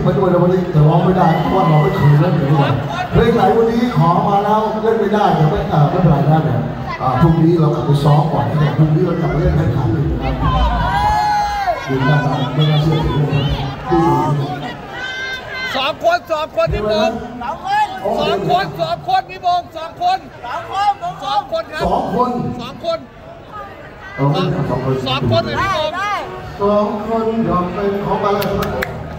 มาด้วยแล้ววันนี้จะร้องไม่ได้เพราะว่าเราไม่เคยเล่นเลยเพลงไหนวันนี้ขอมาแล้วเล่นไม่ได้เดี๋ยวไม่เป็นไรนะเนี่ยพรุ่งนี้เรากลับไปซ้อมก่อนนะพรุ่งนี้เรากลับไปเล่นให้ขาดเลยนะครับดูหน้าตาไม่น่าเชื่อถือเลยสองคนที่มงสองคนนี่มงสองคนครับสองคนเลยพี่มงสองคนยอมเป็นของมาแล้วใช่ไหม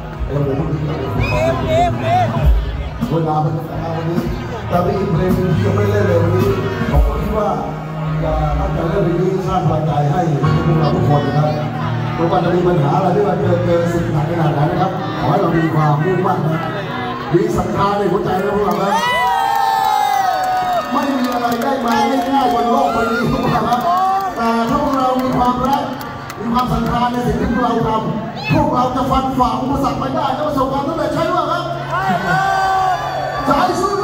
เวลาเป็นวันนี้แต่มีเพลงยังไม่เล่นเลยวันนี้ผมคิดว่าจะตั้งใจเล่นเพลงนี้สร้างพลังใจให้พวกเราทุกคนนะครับไม่ว่าจะมีปัญหาอะไรที่ว่าเจอสิ่งหนักขนาดไหนนะครับขอให้เรามีความมุ่งมั่นนะมีศรัทธาในหัวใจนะพวกเรานะไม่มีอะไรได้มาง่ายๆบนโลกใบนี้พวกเราครับแต่ถ้าพวกเรามีความรักมีความศรัทธาในสิ่งที่พวกเราทำพวกเราจะฟันฝ่าอุปสรรคไปได้และประสบความสำเร็จใช่ไหมครับใจสู้